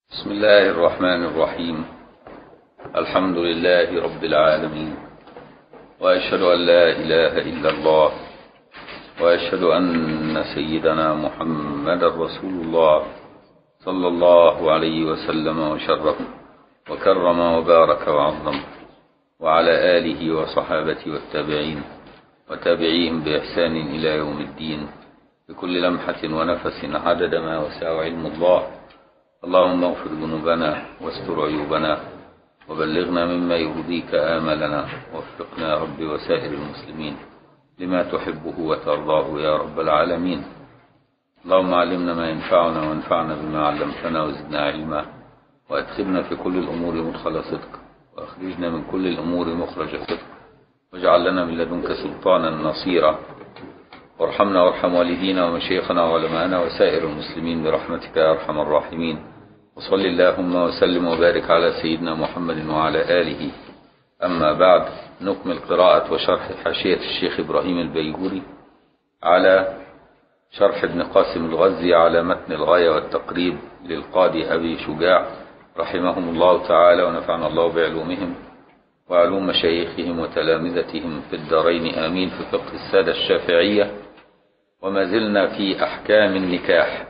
بسم الله الرحمن الرحيم. الحمد لله رب العالمين، وأشهد أن لا إله إلا الله، وأشهد أن سيدنا محمد رسول الله صلى الله عليه وسلم وشرف وكرم وبارك وعظم، وعلى آله وصحابته والتابعين وتابعيهم بإحسان إلى يوم الدين، بكل لمحة ونفس عدد ما وسع علم الله. اللهم اغفر ذنوبنا واستر عيوبنا وبلغنا مما يرضيك آملنا، ووفقنا يا رب وسائر المسلمين لما تحبه وترضاه يا رب العالمين. اللهم علمنا ما ينفعنا وانفعنا بما علمتنا وزدنا علما، وادخلنا في كل الأمور مدخل صدق، وأخرجنا من كل الأمور مخرج صدق، واجعل لنا من لدنك سلطانا نصيرا، وارحمنا وارحم والدينا ومشايخنا وعلماءنا وسائر المسلمين برحمتك يا أرحم الراحمين. وصل اللهم وسلم وبارك على سيدنا محمد وعلى آله. أما بعد، نكمل قراءة وشرح حاشية الشيخ إبراهيم البيجوري على شرح ابن قاسم الغزي على متن الغاية والتقريب للقاضي أبي شجاع رحمهم الله تعالى، ونفعنا الله بعلومهم وعلوم مشايخهم وتلامذتهم في الدارين آمين، في فقه السادة الشافعية. وما زلنا في أحكام النكاح،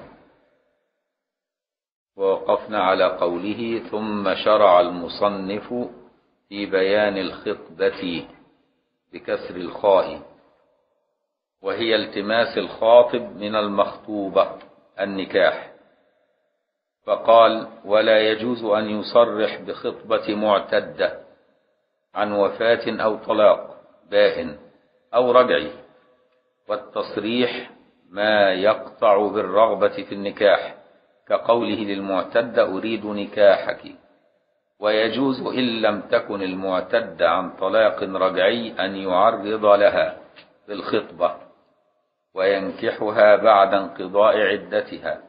ووقفنا على قوله: ثم شرع المصنف في بيان الخطبة بكسر الخاء، وهي التماس الخاطب من المخطوبة النكاح، فقال: ولا يجوز أن يصرح بخطبة معتدة عن وفاة أو طلاق بائن أو رجعي، والتصريح ما يقطع بالرغبة في النكاح، كقوله للمعتدة: أريد نكاحك. ويجوز إن لم تكن المعتدة عن طلاق رجعي أن يعرض لها بالخطبة وينكحها بعد انقضاء عدتها.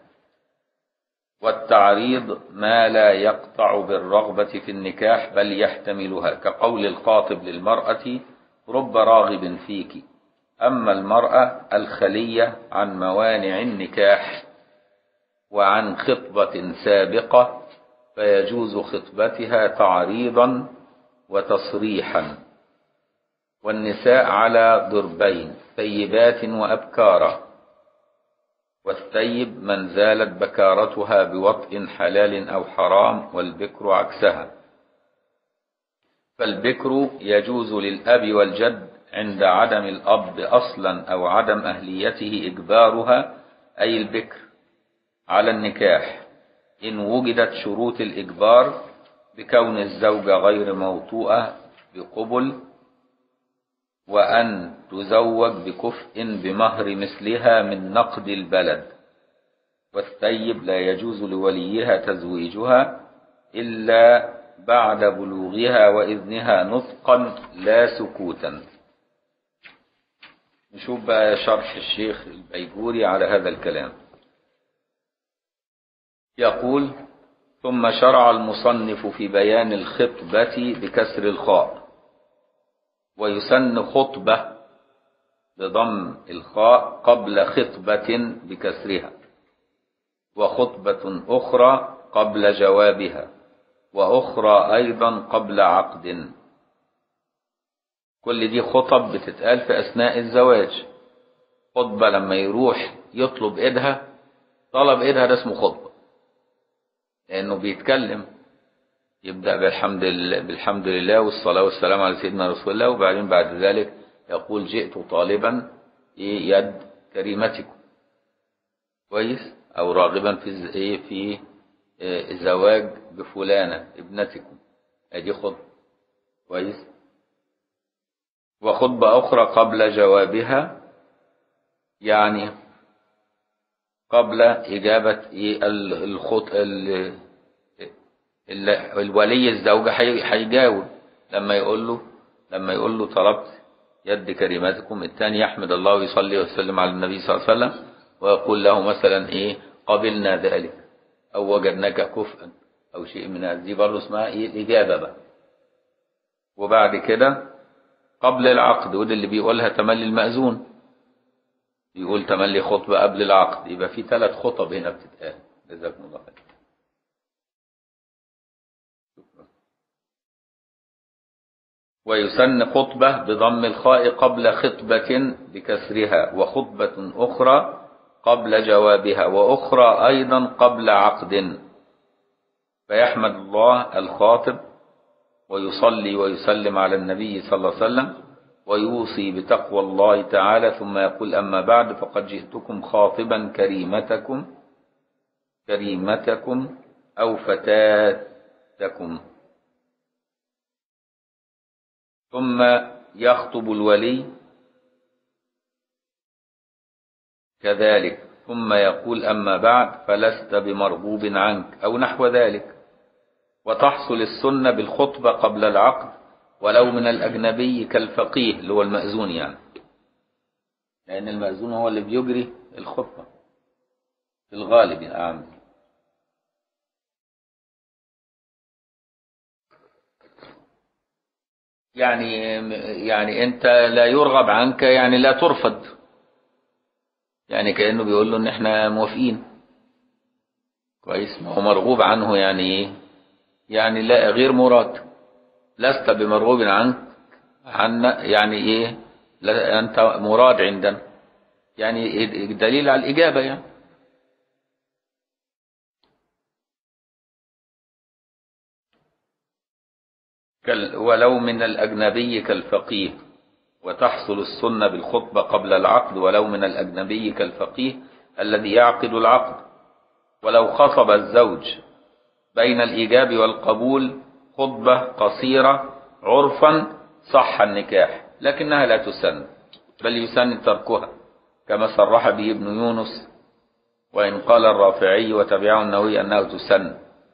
والتعريض ما لا يقطع بالرغبة في النكاح بل يحتملها، كقول الخاطب للمرأة: رب راغب فيك. أما المرأة الخلية عن موانع النكاح وعن خطبة سابقة فيجوز خطبتها تعريضا وتصريحا. والنساء على ضربين: ثيبات وأبكارا. والثيب من زالت بكارتها بوطء حلال أو حرام، والبكر عكسها. فالبكر يجوز للأب والجد عند عدم الأب أصلا أو عدم أهليته إجبارها، أي البكر، على النكاح إن وجدت شروط الإجبار بكون الزوجة غير موطوءة بقبل، وأن تزوج بكفء بمهر مثلها من نقد البلد. والثيب لا يجوز لوليها تزويجها إلا بعد بلوغها وإذنها نطقا لا سكوتا. نشوف بقى شرح الشيخ البيجوري على هذا الكلام. يقول: ثم شرع المصنف في بيان الخطبة بكسر الخاء، ويسن خطبة بضم الخاء قبل خطبة بكسرها، وخطبة أخرى قبل جوابها، وأخرى أيضا قبل عقد. كل دي خطب بتتقال في أثناء الزواج. خطبة لما يروح يطلب إيدها، طلب إيدها ده اسمه خطبة، لأنه بيتكلم، يبدأ بالحمد لله والصلاة والسلام على سيدنا رسول الله، وبعدين بعد ذلك يقول: جئت طالبا يد كريمتكم، كويس، أو راغبا في الزواج بفلانة ابنتكم. ادي خطبة، كويس. وخطبة أخرى قبل جوابها، يعني قبل إجابة الولي الزوجة هيجاوب لما يقول له طلبت يد كريمتكم. الثاني يحمد الله ويصلي ويسلم على النبي صلى الله عليه وسلم، ويقول له مثلا: قبلنا ذلك، أو وجدناك كفءا، أو شيء من هذا. دي برضه اسمها الإجابة بقى. وبعد كده قبل العقد، وده اللي بيقولها تملي المأذون، يقول تملي خطبة قبل العقد. يبقى في 3 خطب هنا بتتقال. جزاكم الله خير. ويسن خطبة بضم الخاء قبل خطبة بكسرها، وخطبة أخرى قبل جوابها، وأخرى أيضا قبل عقد. فيحمد الله الخاطب ويصلي ويسلم على النبي صلى الله عليه وسلم ويوصي بتقوى الله تعالى، ثم يقول: أما بعد، فقد جئتكم خاطبا كريمتكم أو فتاتكم. ثم يخطب الولي كذلك، ثم يقول: أما بعد، فلست بمرغوب عنك، أو نحو ذلك. وتحصل السنة بالخطبة قبل العقد ولو من الأجنبي كالفقيه اللي هو المأذون، يعني لأن المأذون هو اللي بيجري الخطبة في الغالب يا عم. يعني أنت لا يرغب عنك، يعني لا ترفض، يعني كأنه بيقول له إن إحنا موافقين. كويس، ما هو مرغوب عنه يعني إيه؟ يعني لا، غير مراد. لست بمرغوب عنك يعني إيه؟ لا، أنت مراد عندنا، يعني دليل على الإجابة يعني. ولو من الأجنبي كالفقيه. وتحصل السنة بالخطبة قبل العقد ولو من الأجنبي كالفقيه الذي يعقد العقد. ولو خطب الزوج بين الإيجاب والقبول خطبة قصيرة عرفا صح النكاح، لكنها لا تسن، بل يسن تركها كما صرح به ابن يونس، وإن قال الرافعي وتبعه النووي أنه تسن.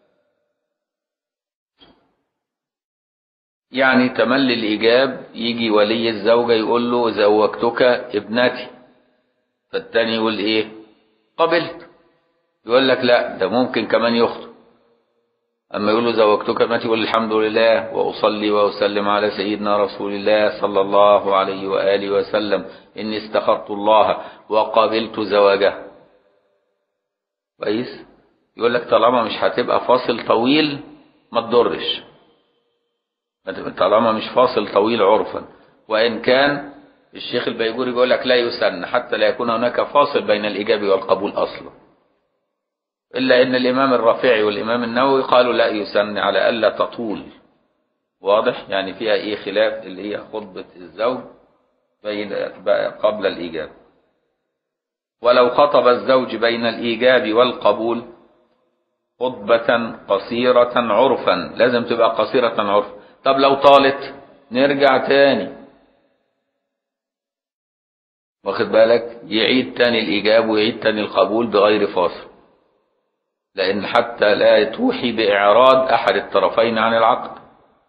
يعني تملي الإيجاب، يجي ولي الزوجة يقول له: زوجتك ابنتي، فالتاني يقول إيه؟ قبلت. يقول لك: لا، ده ممكن كمان يخطب. أما يقول له: زوجتك ابنتي، يقول: الحمد لله وأصلي وأسلم على سيدنا رسول الله صلى الله عليه وآله وسلم، إني استخرت الله وقبلت زواجه. كويس؟ يقول لك طالما مش هتبقى فاصل طويل ما تضرش، طالما مش فاصل طويل عرفا. وإن كان الشيخ البيجوري بيقول لك لا يسن حتى لا يكون هناك فاصل بين الإيجاب والقبول أصلا، إلا إن الإمام الرافعي والإمام النووي قالوا لا يسن على ألا تطول. واضح؟ يعني فيها إيه خلاف اللي هي خطبة الزوج قبل الإيجاب. ولو خطب الزوج بين الإيجاب والقبول خطبة قصيرة عرفا، لازم تبقى قصيرة عرفا. طب لو طالت نرجع تاني، واخد بالك، يعيد تاني الإيجاب ويعيد تاني القبول بغير فاصل، لأن حتى لا توحي بإعراض أحد الطرفين عن العقد.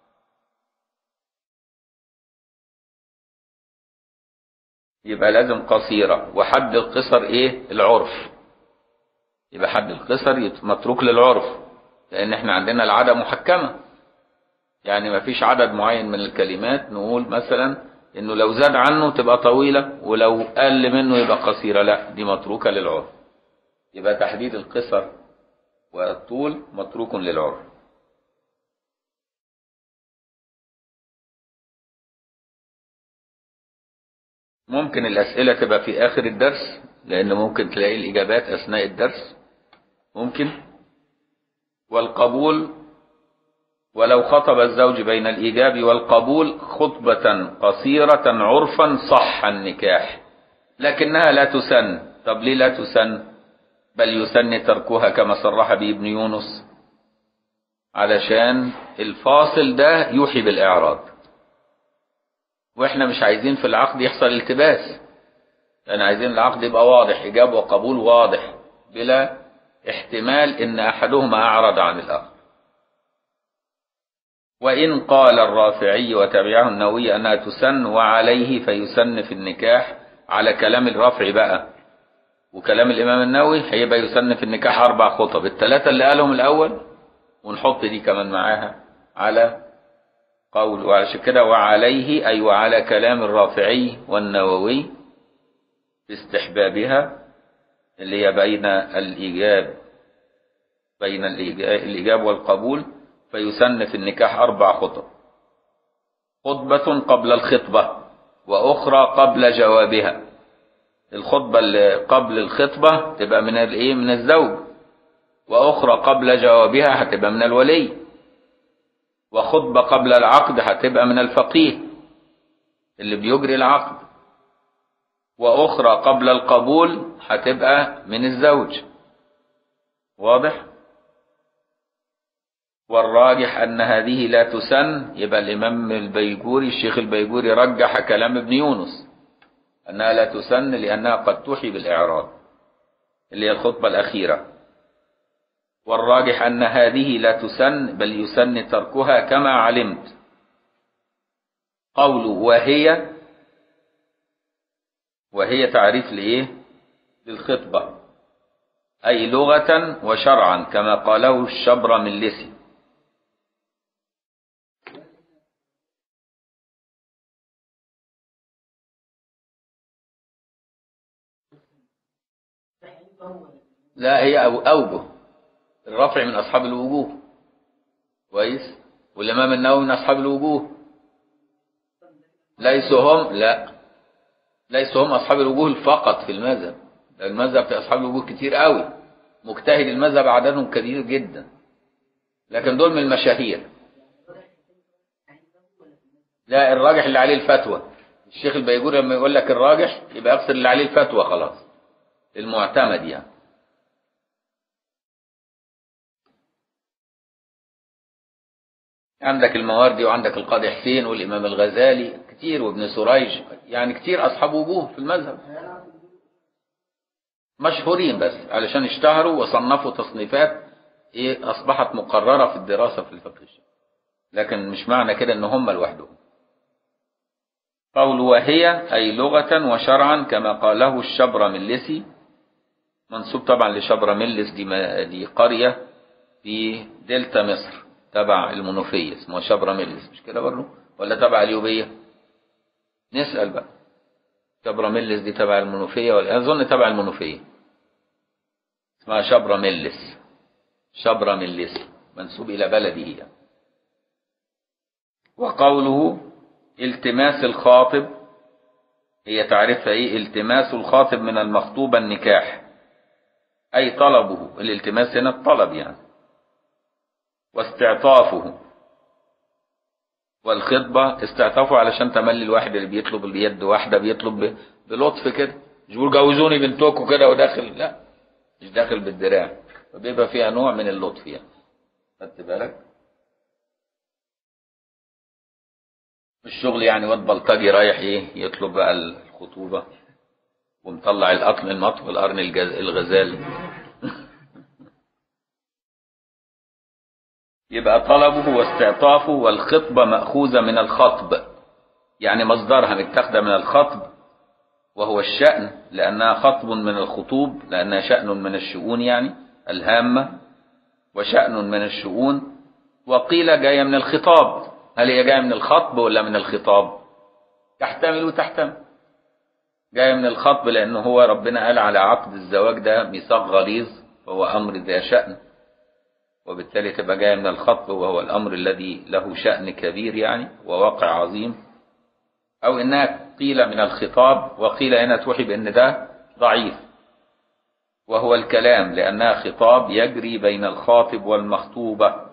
يبقى لازم قصيرة. وحد القصر إيه؟ العرف. يبقى حد القصر متروك للعرف، لأن احنا عندنا العادة محكمة، يعني ما فيش عدد معين من الكلمات نقول مثلا إنه لو زاد عنه تبقى طويلة ولو قل منه يبقى قصيرة، لا، دي متروكة للعرف. يبقى تحديد القصر والطول متروك للعرف. ممكن الأسئلة تبقى في آخر الدرس، لأن ممكن تلاقي الإجابات أثناء الدرس، ممكن. والقبول: ولو خطب الزوج بين الإيجاب والقبول خطبة قصيرة عرفا صح النكاح، لكنها لا تسن. طب ليه لا تسن؟ بل يسن تركها كما صرح به ابن يونس، علشان الفاصل ده يوحي بالإعراض، واحنا مش عايزين في العقد يحصل التباس، يعني عايزين العقد يبقى واضح، إيجاب وقبول واضح بلا احتمال إن أحدهما أعرض عن الآخر. وإن قال الرافعي وتبعه النووي أنها تسن وعليه فيسن في النكاح، على كلام الرافعي بقى وكلام الإمام النووي هيبقى يسن في النكاح 4 خطب، الثلاثة اللي قالهم الأول ونحط دي كمان معاها على قول. وعلى كده وعليه أي وعلى كلام الرافعي والنووي في استحبابها، اللي هي بين الإيجاب والقبول، فيسن في النكاح 4 خطب. خطبة قبل الخطبة وأخرى قبل جوابها. الخطبة اللي قبل الخطبة تبقى من الايه؟ من الزوج، وأخرى قبل جوابها هتبقى من الولي، وخطبة قبل العقد هتبقى من الفقيه اللي بيجري العقد، وأخرى قبل القبول هتبقى من الزوج. واضح؟ والراجح أن هذه لا تسن. يبقى الإمام البيجوري الشيخ البيجوري رجح كلام ابن يونس أنها لا تسن لأنها قد توحي بالإعراض اللي هي الخطبة الأخيرة. والراجح أن هذه لا تسن بل يسن تركها كما علمت. قول وهي تعريف لإيه؟ للخطبة، أي لغة وشرعا كما قاله الشبرملسي. لا، هي أوجه الرفع من أصحاب الوجوه. كويس. والإمام النووي من أصحاب الوجوه. ليسوا هم أصحاب الوجوه فقط في المذهب. المذهب في أصحاب الوجوه كتير قوي، مجتهد المذهب عددهم كبير جدا، لكن دول من المشاهير. لا، الراجح اللي عليه الفتوى. الشيخ البيجوري لما يقول لك الراجح يبقى يقصد اللي عليه الفتوى خلاص، المعتمد يعني. عندك المواردي وعندك القاضي حسين والإمام الغزالي كتير، وابن سريج، يعني كتير أصحاب وجوه في المذهب مشهورين، بس علشان اشتهروا وصنفوا تصنيفات أصبحت مقررة في الدراسة في الفقه الشافعي، لكن مش معنى كده إن هم لوحدهم. قول وهي أي لغة وشرعا كما قاله الشبرملسي، منسوب طبعا لشبرملس، دي قرية في دلتا مصر تبع المنوفية، اسمها شبرملس، مش كده برضه؟ ولا تبع اليوبية؟ نسأل بقى. شبرملس دي تبع المنوفية ولا أظن تبع المنوفية. اسمها شبرملس منسوب إلى بلده يعني. وقوله التماس الخاطب، هي تعرفها ايه؟ التماس الخاطب من المخطوبة النكاح، أي طلبه. الالتماس هنا الطلب يعني. واستعطافه، والخطبة استعطافه علشان تملي الواحد اللي بيطلب اليد واحدة بيطلب بلطف كده، مش بيقول جوزوني بنتكم كده وداخل، لا مش داخل بالدراع، فبيبقى فيها نوع من اللطف يعني. خدت بالك؟ الشغل يعني واد بلطجي رايح ايه يطلب بقى الخطوبة ومطلع القطن المطف والقرن الغزال. يبقى طلبه واستعطافه. والخطبة مأخوذة من الخطب، يعني مصدرها متاخده من الخطب وهو الشأن، لأنها خطب من الخطوب، لأنها شأن من الشؤون يعني الهامة، وشأن من الشؤون. وقيل جاية من الخطاب. هل هي جاية من الخطب ولا من الخطاب؟ تحتمل وتحتمل. جاية من الخطب لأنه هو ربنا قال على عقد الزواج ده ميثاق غليظ، فهو أمر ذا شأن، وبالتالي تبقى جاية من الخطب وهو الأمر الذي له شأن كبير يعني وواقع عظيم. أو إنها قيل من الخطاب، وقيل هنا توحي بأن ده ضعيف، وهو الكلام، لأنها خطاب يجري بين الخاطب والمخطوبة.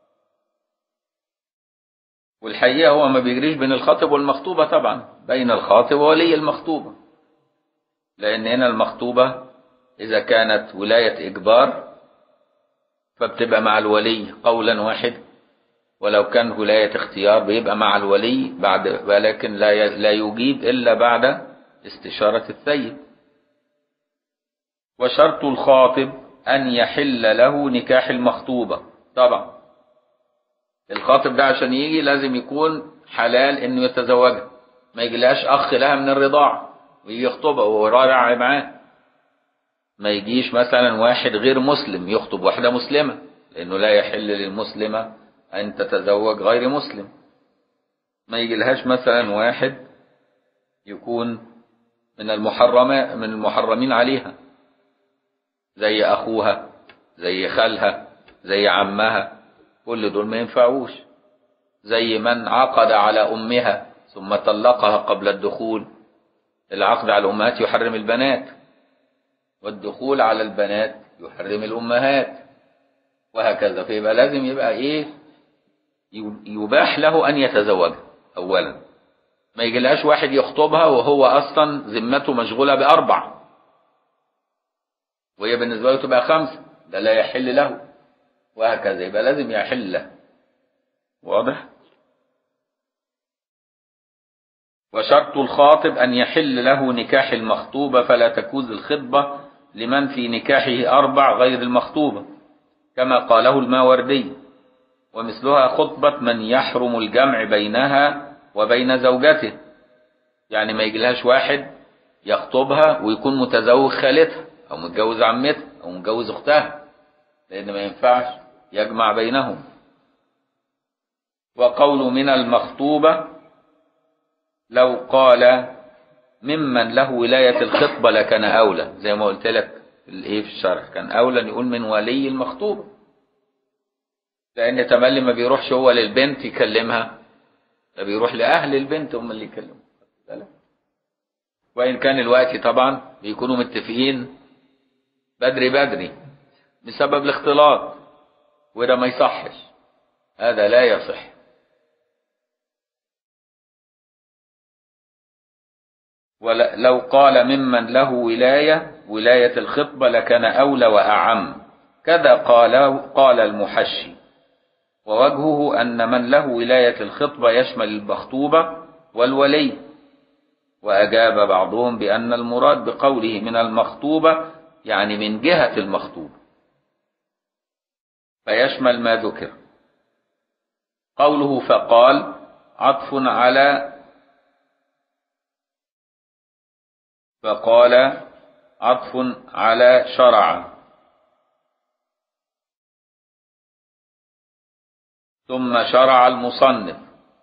والحقيقة هو ما بيجريش بين الخاطب والمخطوبة طبعا، بين الخاطب وولي المخطوبة، لأن هنا المخطوبة إذا كانت ولاية إجبار فبتبقى مع الولي قولا واحد، ولو كان ولاية اختيار بيبقى مع الولي بعد، ولكن لا يجيب إلا بعد استشارة الثيب. وشرط الخاطب أن يحل له نكاح المخطوبة. طبعا الخاطب ده عشان يجي لازم يكون حلال إنه يتزوجها، ما يجيلهاش أخ لها من الرضاعة ويجي يخطبها وهو راجع معاه. ما يجيش مثلا واحد غير مسلم يخطب واحدة مسلمة، لأنه لا يحل للمسلمة أن تتزوج غير مسلم. ما يجيلهاش مثلا واحد يكون من المحرمين عليها، زي أخوها، زي خالها، زي عمها، كل دول ما ينفعوش. زي من عقد على أمها ثم طلقها قبل الدخول. العقد على الأمهات يحرم البنات، والدخول على البنات يحرم الأمهات، وهكذا. فيبقى لازم يبقى إيه؟ يباح له أن يتزوجها أولا، ما يجيلهاش واحد يخطبها وهو أصلا ذمته مشغولة ب4 وهي بالنسبة له تبقى 5، ده لا يحل له، وهكذا. يبقى لازم يحل له. واضح؟ وشرط الخاطب أن يحل له نكاح المخطوبة، فلا تجوز الخطبة لمن في نكاحه 4 غير المخطوبة، كما قاله الماوردي. ومثلها خطبة من يحرم الجمع بينها وبين زوجته، يعني ما يجيلهاش واحد يخطبها ويكون متزوج خالتها أو متجوز عمتها أو متجوز أختها، لأن ما ينفعش يجمع بينهم. وقول من المخطوبة لو قال ممن له ولاية الخطبة لكان أولى، زي ما قلت لك في الشرح، كان أولى يقول من ولي المخطوبة، لأن تملي ما بيروحش هو للبنت يكلمها، ده بيروح لأهل البنت هم اللي يكلموا. وإن كان الوقت طبعا بيكونوا متفقين بدري بسبب الاختلاط، وده ما يصحش، هذا لا يصح. ولو قال ممن له ولاية الخطبة لكان أولى وأعم، كذا قال المحشي. ووجهه أن من له ولاية الخطبة يشمل المخطوبة والولي. وأجاب بعضهم بأن المراد بقوله من المخطوبة يعني من جهة المخطوبة، فيشمل ما ذكر. قوله فقال عطف على شرع، ثم شرع المصنف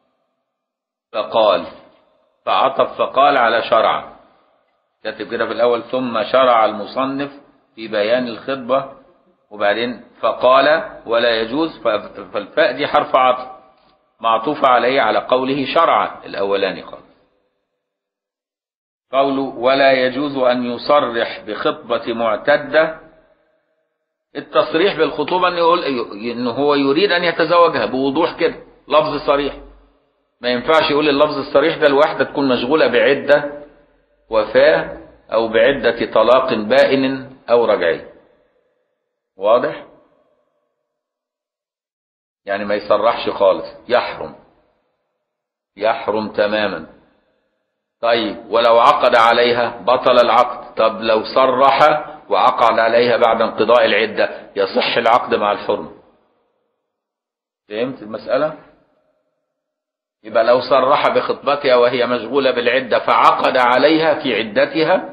فقال، فعطف فقال على شرع، كاتب كده في الأول ثم شرع المصنف في بيان الخطبة، وبعدين فقال ولا يجوز، فالفاء دي حرف عطف معطوف عليه على قوله شرع الأولاني خالص. قوله ولا يجوز أن يصرح بخطبة معتدة، التصريح بالخطوبة إنه هو يريد أن يتزوجها بوضوح كده، لفظ صريح. ما ينفعش يقول اللفظ الصريح ده الواحدة تكون مشغولة بعدة وفاة أو بعدة طلاق بائن أو رجعي. واضح؟ يعني ما يصرحش خالص، يحرم تماما. طيب ولو عقد عليها بطل العقد. طب لو صرح وعقد عليها بعد انقضاء العدة يصح العقد مع الحرم. فهمت المسألة؟ يبقى لو صرح بخطبتها وهي مشغولة بالعدة فعقد عليها في عدتها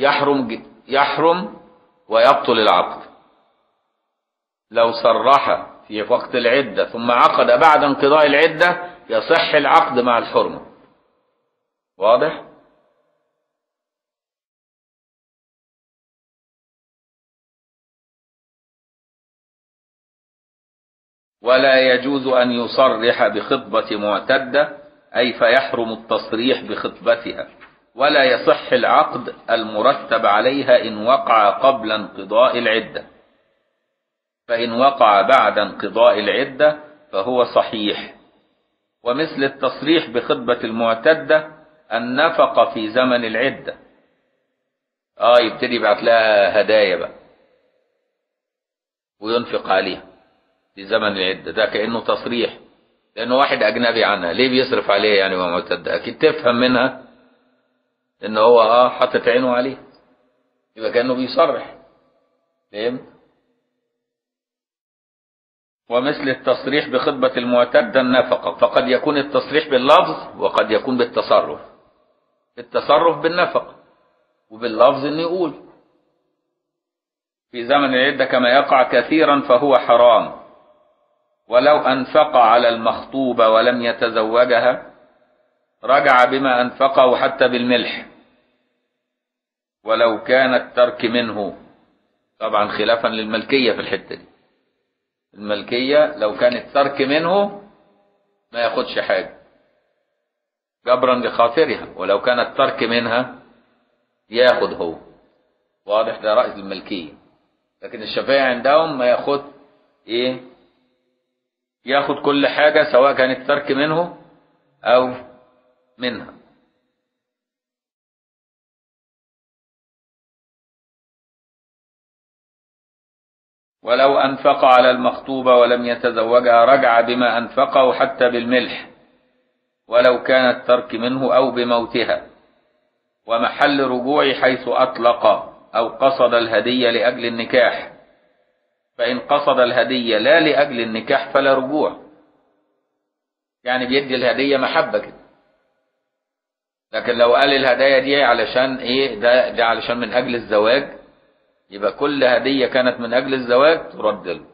يحرم ويبطل العقد. لو صرح في وقت العدة ثم عقد بعد انقضاء العدة يصح العقد مع الحرمة. واضح؟ ولا يجوز أن يصرح بخطبة معتدة، أي فيحرم التصريح بخطبتها، ولا يصح العقد المرتب عليها إن وقع قبل انقضاء العدة، فإن وقع بعد انقضاء العدة فهو صحيح. ومثل التصريح بخطبة المعتدة النفقة في زمن العدة، يبتدي يبعت لها هدايا بقى وينفق عليها في زمن العدة، ده كأنه تصريح، لأنه واحد أجنبي عنها، ليه بيصرف عليها يعني وهو معتدة؟ أكيد تفهم منها إن هو حطت عينه عليه، يبقى كأنه بيصرح. فهمت؟ ومثل التصريح بخطبة المعتدة النفقة، فقد يكون التصريح باللفظ وقد يكون بالتصرف. التصرف بالنفقة وباللفظ إنه يقول في زمن العدة كما يقع كثيرا فهو حرام. ولو أنفق على المخطوبة ولم يتزوجها رجع بما أنفقه حتى بالملح، ولو كان الترك منه، طبعا خلافا للملكية في الحتة دي. الملكية لو كان الترك منه ما ياخدش حاجة جبرا لخاطرها، ولو كان الترك منها ياخد هو. واضح؟ ده رأي الملكية. لكن الشافعية عندهم ما ياخد ايه، ياخد كل حاجة سواء كان الترك منه او منها. ولو أنفق على المخطوبة ولم يتزوجها رجع بما أنفقه حتى بالملح، ولو كان الترك منه أو بموتها. ومحل رجوع حيث أطلق أو قصد الهدية لأجل النكاح، فإن قصد الهدية لا لأجل النكاح فلا رجوع. يعني بيدي الهدية محبة كده، لكن لو قال الهدايا دي علشان إيه، ده علشان من أجل الزواج، يبقى كل هدية كانت من أجل الزواج ترد له.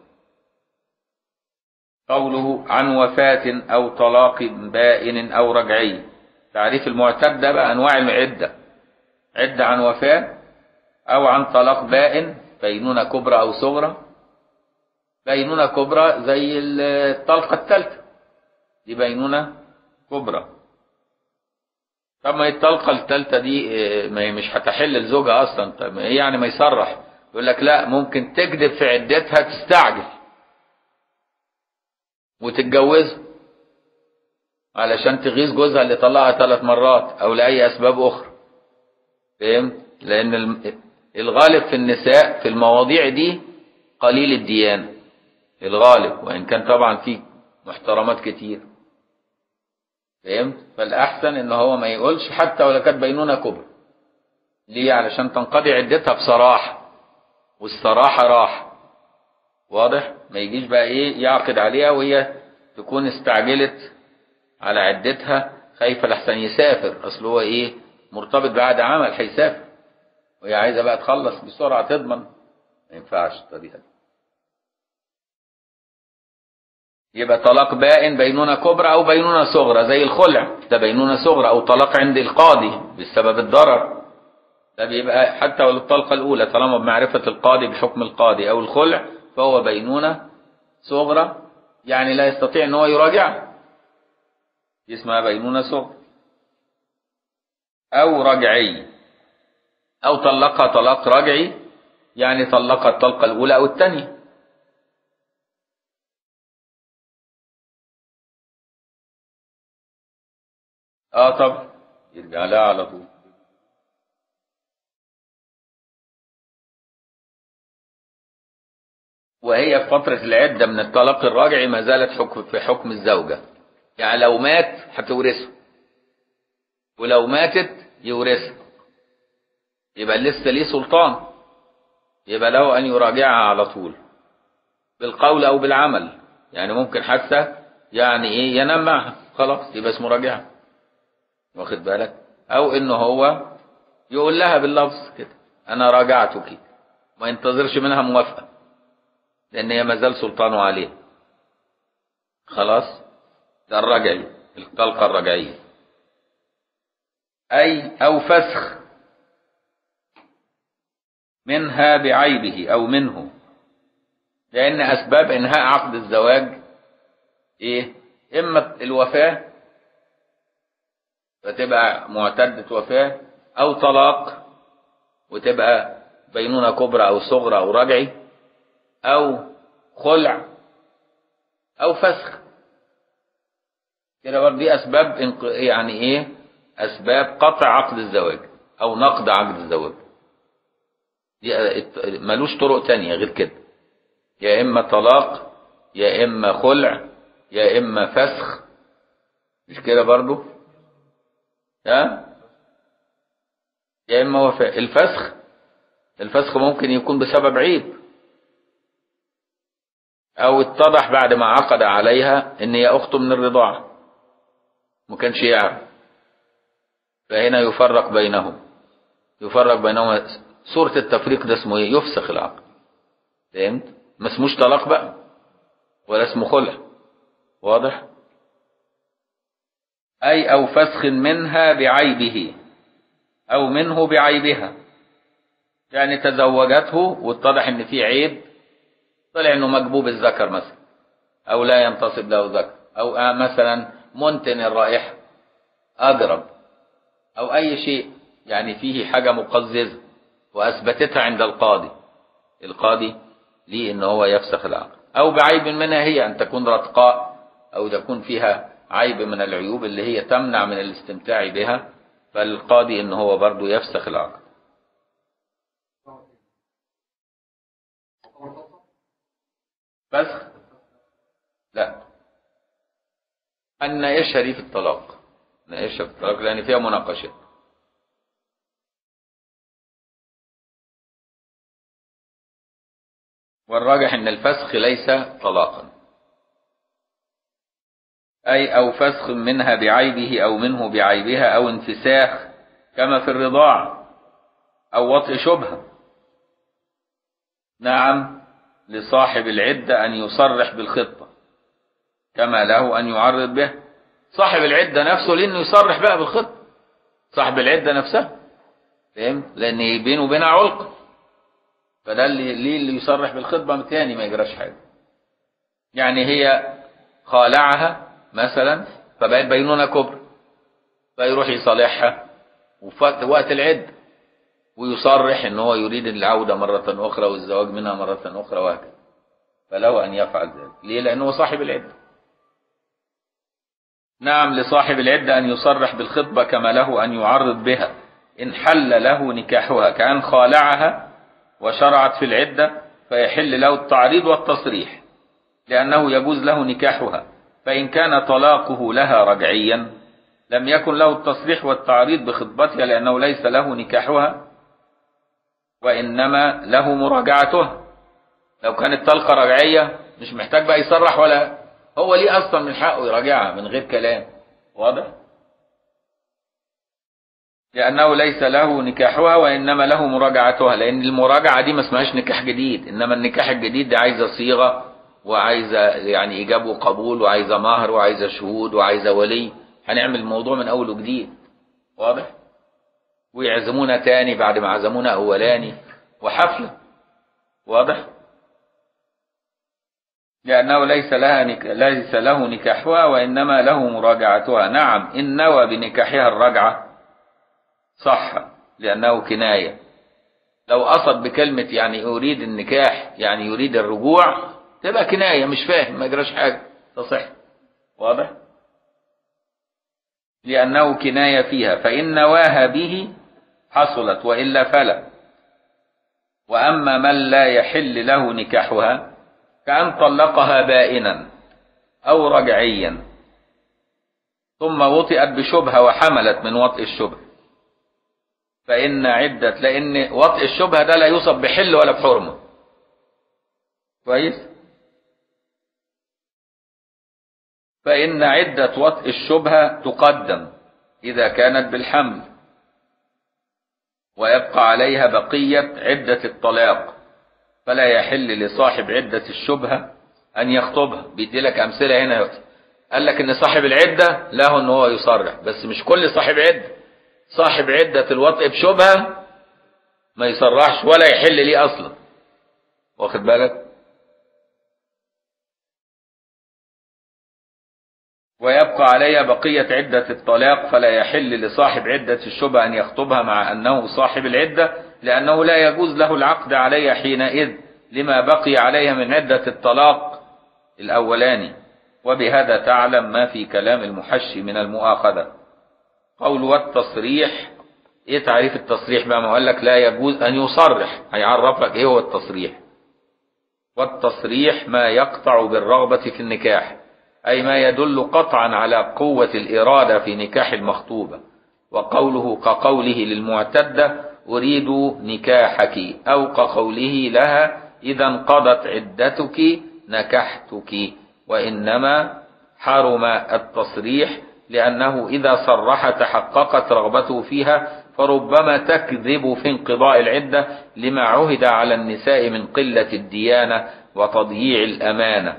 قوله عن وفاة أو طلاق بائن أو رجعي. تعريف المعتدة بقى أنواع العدة: عدة عن وفاة، أو عن طلاق بائن، بينونة كبرى أو صغرى. بينونة كبرى زي الطلقة الثالثة، دي بينونة كبرى. طب ما الطلقة الثالثة دي مش هتحل الزوجة أصلا. طب يعني ما يصرح يقول لك لا، ممكن تكذب في عدتها تستعجل وتتجوزه علشان تغيظ جوزها اللي طلقها 3 مرات أو لأي أسباب أخرى. فهمت؟ لأن الغالب في النساء في المواضيع دي قليل الديانة، الغالب، وإن كان طبعا فيه محترمات كتير. فهمت؟ فالأحسن إن هو ما يقولش حتى ولو كانت بينونة كبرى. ليه؟ علشان تنقضي عدتها بصراحة، والصراحة راح. واضح؟ ما يجيش بقى إيه يعقد عليها وهي تكون استعجلت على عدتها، خايفة لحسن يسافر. أصل هو إيه، مرتبط بعد عمل هيسافر، وهي عايزة بقى تخلص بسرعة تضمن. ما ينفعش الطريقة دي. يبقى طلاق بائن بينونة كبرى أو بينونة صغرى، زي الخلع ده بينونة صغرى، أو طلاق عند القاضي بسبب الضرر، ده بيبقى حتى ولو الطلقة الأولى طالما بمعرفة القاضي بحكم القاضي، أو الخلع فهو بينونة صغرى، يعني لا يستطيع أن هو يراجع، اسمها بينونة صغرى. أو رجعي، أو طلقها طلاق رجعي، يعني طلقها الطلقة الأولى أو الثانية. طب يرجع لها على طول. وهي في فترة العدة من الطلاق الراجعي ما زالت في حكم الزوجة. يعني لو مات هتورثه، ولو ماتت يورثها، يبقى لسه ليه سلطان، يبقى له أن يراجعها على طول بالقول أو بالعمل. يعني ممكن حتى يعني إيه ينام معها، خلاص يبقى اسمه راجعها، واخد بالك؟ أو إنه هو يقول لها باللفظ كده أنا راجعتك، ما ينتظرش منها موافقة، لأن هي ما زال سلطانه عليه. خلاص، ده الرجعي، الطلقة الرجعية. أو فسخ منها بعيبه أو منه، لأن أسباب إنهاء عقد الزواج إيه؟ إما الوفاة فتبقى معتدة وفاة، أو طلاق وتبقى بينونة كبرى أو صغرى أو رجعي، أو خلع، أو فسخ. كده برضه دي أسباب يعني إيه؟ أسباب قطع عقد الزواج أو نقض عقد الزواج. دي ملوش طرق تانية غير كده، يا إما طلاق، يا إما خلع، يا إما فسخ. مش كده برضه؟ يا إما وفاة. الفسخ ممكن يكون بسبب عيب، أو اتضح بعد ما عقد عليها إن هي أخته من الرضاعة ما كانش يعرف، فهنا يفرق بينهم. صورة التفريق ده اسمه ايه؟ يفسخ العقد. فهمت؟ ما اسموش طلاق بقى ولا اسمه خلع. واضح؟ أو فسخ منها بعيبه أو منه بعيبها، يعني تزوجته واتضح ان في عيب، طلع انه مجبوب الذكر مثلا، او لا ينتصب له ذكر، أو مثلا منتن الرائحة، أجرب، أو أي شيء يعني فيه حاجة مقززة وأثبتتها عند القاضي ليه إن هو يفسخ العقد، أو بعيب منها هي أن تكون رتقاء أو تكون فيها عيب من العيوب اللي هي تمنع من الاستمتاع بها، فالقاضي إن هو برضو يفسخ العقد. فسخ؟ لا، الناقشها دي في الطلاق، ناقشها في الطلاق لأن فيها مناقشة. والراجح ان الفسخ ليس طلاقا، اي او فسخ منها بعيبه او منه بعيبها او انفساخ كما في الرضاع او وطئ شبهة. نعم لصاحب العدة ان يصرح بالخطبة كما له ان يعرض به. صاحب العدة نفسه لانه يصرح بقى بالخطبة، صاحب العدة نفسها، فهمت؟ لان بينه وبينها علق، فده اللي يصرح بالخطبة تاني ما يجراش حاجة. يعني هي خالعها مثلا فبقت بينونة كبرى، فيروح يصالحها وفي وقت العدة ويصرح ان هو يريد العودة مرة اخرى والزواج منها مرة اخرى وهكذا، فله ان يفعل ذلك. ليه؟ لانه صاحب العدة. نعم لصاحب العدة ان يصرح بالخطبة كما له ان يعرض بها ان حل له نكاحها، كأن خالعها وشرعت في العدة فيحل له التعريض والتصريح لأنه يجوز له نكاحها. فإن كان طلاقه لها رجعيا لم يكن له التصريح والتعريض بخطبتها لأنه ليس له نكاحها وإنما له مراجعتها. لو كانت طلقة رجعية مش محتاج بقى يصرح، ولا هو ليه أصلا من حقه يراجعها من غير كلام، واضح؟ لأنه ليس له نكاحها وإنما له مراجعتها، لأن المراجعة دي ما اسمهاش نكاح جديد، إنما النكاح الجديد دي عايزة صيغة وعايزة يعني إيجاب وقبول وعايزة مهر وعايزة شهود وعايزة ولي، هنعمل الموضوع من أول وجديد، واضح؟ ويعزمونا تاني بعد ما عزمونا أولاني وحفلة، واضح؟ لأنه ليس له نكاحها وإنما له مراجعتها. نعم إن نوى بنكاحها الرجعة صح لأنه كناية. لو قصد بكلمة يعني أريد النكاح يعني يريد الرجوع تبقى كناية، مش فاهم ما يجراش حاجة تصح، واضح؟ لأنه كناية فيها، فإن نواها به حصلت وإلا فلا. وأما من لا يحل له نكاحها كأن طلقها بائنا أو رجعيا ثم وطئت بشبهة وحملت من وطئ الشبهة، فإن عدة، لأن وطئ الشبهة ده لا يوصف بحل ولا بحرمة، كويس؟ فإن عدة وطئ الشبهة تقدم إذا كانت بالحمل ويبقى عليها بقية عدة الطلاق، فلا يحل لصاحب عدة الشبهة أن يخطبها. بيديلك أمثلة هنا، قال لك إن صاحب العدة له إن هو يصرح، بس مش كل صاحب عدة. صاحب عدة الوطء بشبهة ما يصرحش ولا يحل ليه أصلا، واخد بالك؟ ويبقى عليها بقية عدة الطلاق، فلا يحل لصاحب عدة الشبهة أن يخطبها مع أنه صاحب العدة، لأنه لا يجوز له العقد عليها حينئذ لما بقي عليها من عدة الطلاق الأولاني. وبهذا تعلم ما في كلام المحشي من المؤاخذة. قول والتصريح، ايه تعريف التصريح بقى؟ ما قال لك لا يجوز ان يصرح، هيعرف لك ايه هو التصريح. والتصريح ما يقطع بالرغبة في النكاح، اي ما يدل قطعا على قوة الارادة في نكاح المخطوبة. وقوله كقوله للمعتدة اريد نكاحك، او كقوله لها اذا انقضت عدتك نكحتك. وانما حرم التصريح لأنه إذا صرح تحققت رغبته فيها، فربما تكذب في انقضاء العدة لما عهد على النساء من قلة الديانة وتضييع الأمانة،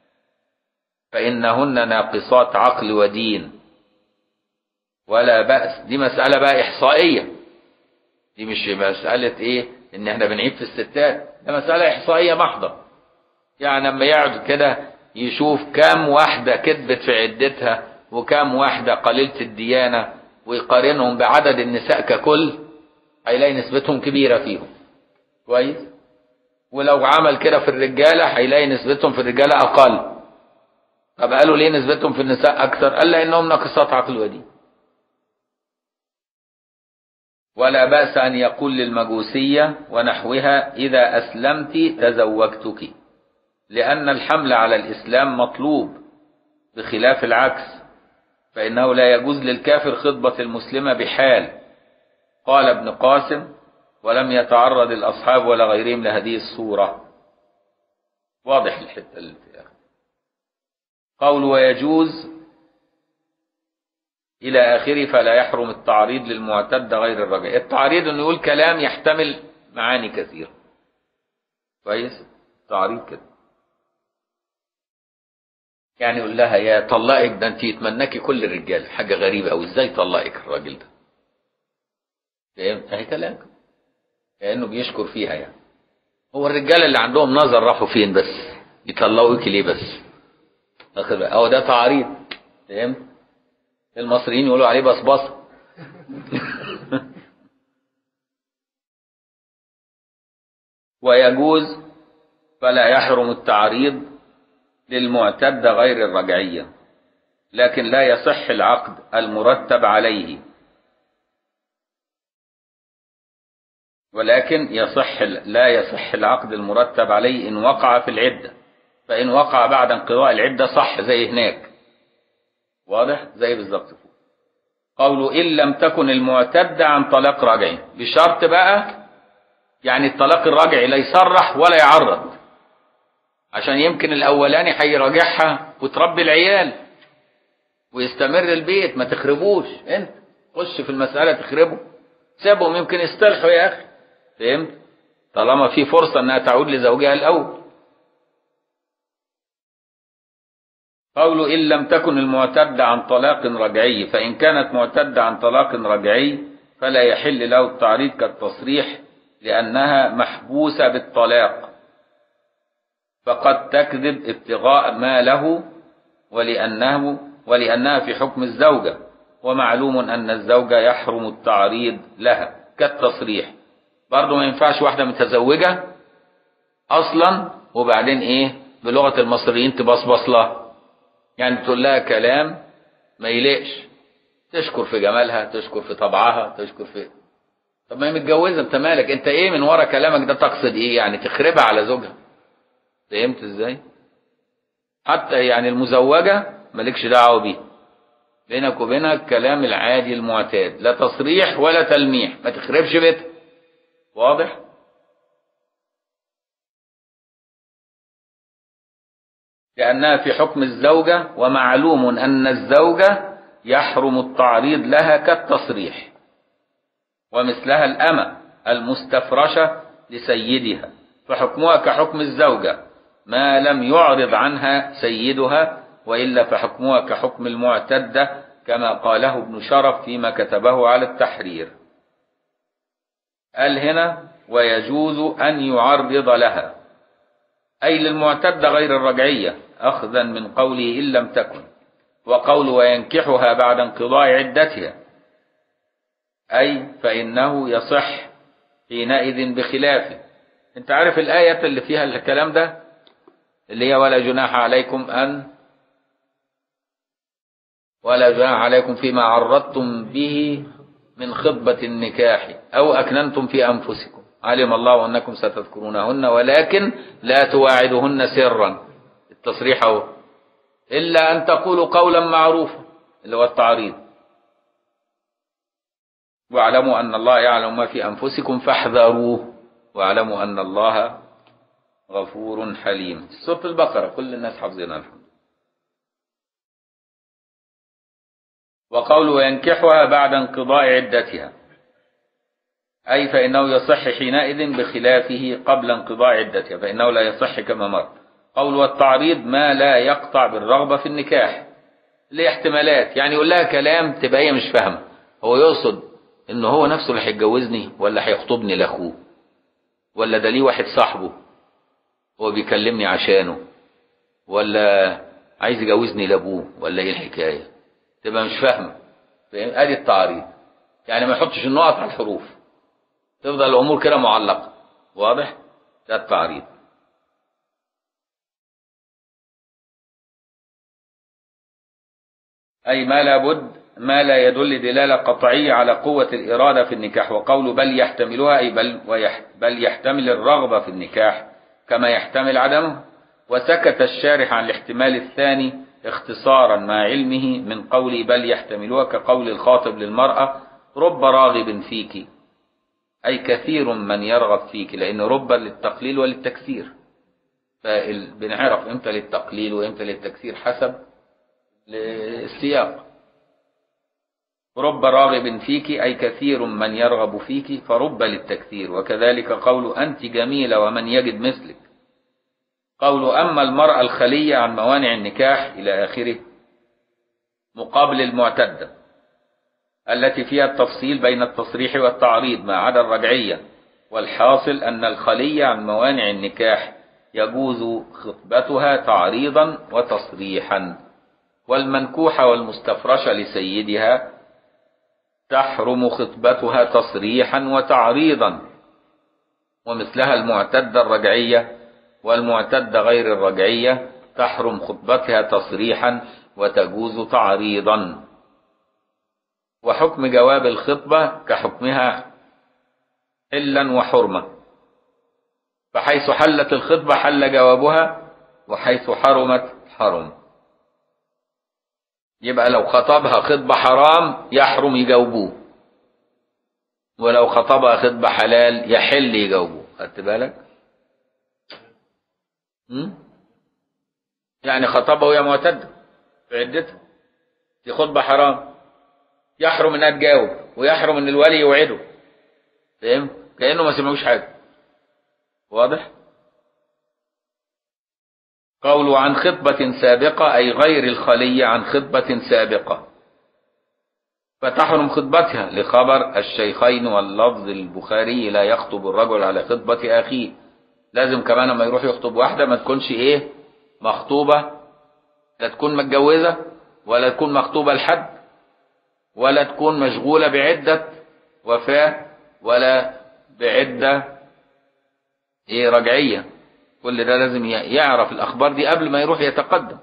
فإنهن ناقصات عقل ودين ولا بأس. دي مسألة بقى إحصائية، دي مش مسألة إيه إن إحنا بنعيب في الستات، ده مسألة إحصائية محضة. يعني لما يقعد كده يشوف كام واحدة كذبت في عدتها وكام واحدة قليلة الديانة ويقارنهم بعدد النساء ككل، هيلاقي نسبتهم كبيرة فيهم. كويس. ولو عمل كده في الرجالة هيلاقي نسبتهم في الرجالة أقل. طب قالوا ليه نسبتهم في النساء أكثر؟ قال لأنهم ناقصات عقل ودين. ولا بأس أن يقول للمجوسية ونحوها إذا أسلمت تزوجتك، لأن الحمل على الإسلام مطلوب، بخلاف العكس فإنه لا يجوز للكافر خطبة المسلمة بحال. قال ابن قاسم: ولم يتعرض الأصحاب ولا غيرهم لهذه الصورة. واضح الحتة اللي في الآخر. قول ويجوز إلى آخره فلا يحرم التعريض للمعتد غير الرجعي. التعريض إنه يقول كلام يحتمل معاني كثيرة. كويس. تعريض كده يعني يقول لها يا طلقك ده انت يتمناكي كل الرجال، حاجة غريبة أو ازاي طلقك الراجل ده. فهمت؟ اهي كلام كأنه بيشكر فيها يعني. هو الرجال اللي عندهم نظر راحوا فين بس؟ يطلقوك ليه بس؟ أو ده تعريض. فهمت؟ المصريين يقولوا عليه بصبصة. ويجوز فلا يحرم التعريض للمعتد غير الرجعية، لكن لا يصح العقد المرتب عليه، ولكن لا يصح العقد المرتب عليه إن وقع في العدة، فإن وقع بعد انقضاء العدة صح زي هناك. واضح؟ زي بالظبط. قوله إن لم تكن المعتدة عن طلاق رجعي، بشرط بقى يعني الطلاق الرجعي لا يصرح ولا يعرض، عشان يمكن الأولاني هيراجعها وتربي العيال ويستمر البيت، ما تخربوش انت، خش في المسألة تخربه، سيبهم يمكن يستلحوا يا أخي. فهمت؟ طالما في فرصة أنها تعود لزوجها الأول. قوله إن لم تكن المعتدة عن طلاق رجعي، فإن كانت معتدة عن طلاق رجعي فلا يحل له التعريض كالتصريح، لأنها محبوسة بالطلاق، فقد تكذب ابتغاء ما له، ولأنها في حكم الزوجة، ومعلوم أن الزوجة يحرم التعريض لها كالتصريح. برضو ما ينفعش واحدة متزوجة أصلا وبعدين إيه بلغة المصريين تبصبص لها، يعني تقول لها كلام ما يليقش، تشكر في جمالها، تشكر في طبعها، تشكر في. طب ما هي متجوزة، انت مالك؟ انت ايه من ورا كلامك ده؟ تقصد ايه يعني؟ تخربها على زوجها. فهمت ازاي؟ حتى يعني المزوجة مالكش دعوة بيها، بينك وبينها الكلام العادي المعتاد، لا تصريح ولا تلميح، ما تخربش بيتها. واضح؟ لأنها في حكم الزوجة، ومعلوم أن الزوجة يحرم التعريض لها كالتصريح. ومثلها الأمة المستفرشة لسيدها، فحكمها كحكم الزوجة ما لم يعرض عنها سيدها، وإلا فحكمها كحكم المعتدة، كما قاله ابن شرف فيما كتبه على التحرير. قال هنا ويجوز أن يعرض لها، أي للمعتدة غير الرجعية، أخذا من قوله إن لم تكن، وقول وينكحها بعد انقضاء عدتها، أي فإنه يصح حينئذ بخلافه. انت عارف الآية اللي فيها الكلام ده اللي هي ولا جناح عليكم فيما عرضتم به من خطبة النكاح أو أكننتم في أنفسكم، علم الله أنكم ستذكرونهن ولكن لا تواعدهن سرا، التصريح هو إلا أن تقولوا قولا معروفا اللي هو التعريض، واعلموا أن الله يعلم ما في أنفسكم فاحذروه، واعلموا أن الله غفور حليم. سورة البقرة كل الناس حافظينها الحمد. وقول وينكحها بعد انقضاء عدتها، أي فإنه يصح حينئذ بخلافه قبل انقضاء عدتها، فإنه لا يصح كما مر. قول والتعريض ما لا يقطع بالرغبة في النكاح، ليه احتمالات، يعني يقول لها كلام تبقى هي مش فاهمة، هو يقصد إنه هو نفسه اللي هيتجوزني ولا هيخطبني لأخوه، ولا ده ليه واحد صاحبه هو بيكلمني عشانه، ولا عايز يجوزني لابوه ولا ايه الحكايه؟ تبقى مش فاهمه. فاهم؟ ادي التعريض. يعني ما يحطش النقط على الحروف، تفضل الامور كده معلقه. واضح؟ ده التعريض. اي ما لا بد، ما لا يدل دلاله قطعيه على قوه الاراده في النكاح. وقول بل يحتملها اي بل يحتمل الرغبه في النكاح كما يحتمل عدمه. وسكت الشارح عن الاحتمال الثاني اختصارا مع علمه من قول بل يحتملها، كقول الخاطب للمرأة رب راغب فيك، أي كثير من يرغب فيك، لأن رب للتقليل وللتكسير، فبنعرف امتى للتقليل وامتى للتكسير حسب السياق. رب راغب فيك أي كثير من يرغب فيك، فرب للتكثير. وكذلك قول أنت جميلة ومن يجد مثلك. قول أما المرأة الخلية عن موانع النكاح إلى آخره، مقابل المعتدة التي فيها التفصيل بين التصريح والتعريض ما عدا الرجعية. والحاصل أن الخلية عن موانع النكاح يجوز خطبتها تعريضا وتصريحا، والمنكوحة والمستفرشة لسيدها تحرم خطبتها تصريحا وتعريضا، ومثلها المعتدة الرجعية والمعتدة غير الرجعية تحرم خطبتها تصريحا وتجوز تعريضا. وحكم جواب الخطبة كحكمها حلا وحرمة، فحيث حلت الخطبة حل جوابها، وحيث حرمت حرم. يبقى لو خطبها خطبة حرام يحرم يجاوبوه، ولو خطبها خطبة حلال يحل يجاوبوه. خدت بالك؟ يعني خطبها وهي معتدة في عدتها، دي خطبة حرام، يحرم انها تجاوب ويحرم ان الولي يوعده. فاهم؟ كأنه ما سمعوش حاجة. واضح؟ قول عن خطبة سابقة أي غير الخلية عن خطبة سابقة، فتحرم خطبتها لخبر الشيخين واللفظ البخاري لا يخطب الرجل على خطبة أخيه. لازم كمان لما يروح يخطب واحدة ما تكونش ايه مخطوبة، لا تكون متجوزة ولا تكون مخطوبة لحد ولا تكون مشغولة بعدة وفاة ولا بعدة ايه رجعية. كل ده لازم يعرف الأخبار دي قبل ما يروح يتقدم.